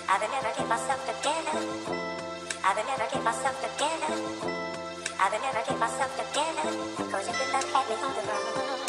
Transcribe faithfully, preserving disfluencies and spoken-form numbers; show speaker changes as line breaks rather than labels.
I will never get myself together. I will never get myself together. I will never get myself together. Cause you could not have me on the run.